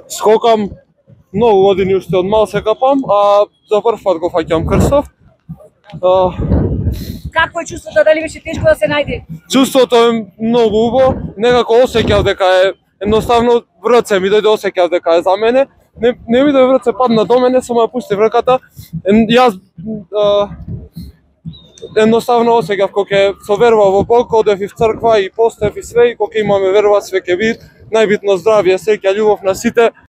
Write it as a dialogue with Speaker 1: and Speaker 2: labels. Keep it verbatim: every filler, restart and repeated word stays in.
Speaker 1: Скокам многу години уште од мал се капам, а за прв пат го фаќам крстов.
Speaker 2: Какво е чувството, дали беше тешко да се најде?
Speaker 1: Чувството е многу убаво, некако осеќав дека е едноставно врце ми дојде, осеќав дека е за мене. Не, не ми дојде врце, падна до мене, само ја пусти врката. Јас а, едноставно осеќав кога со верба во Бог, одев и в црква и постев и све, и кога имаме верба све ќе биде. Најбитно здравје, среќа, љубов на сите.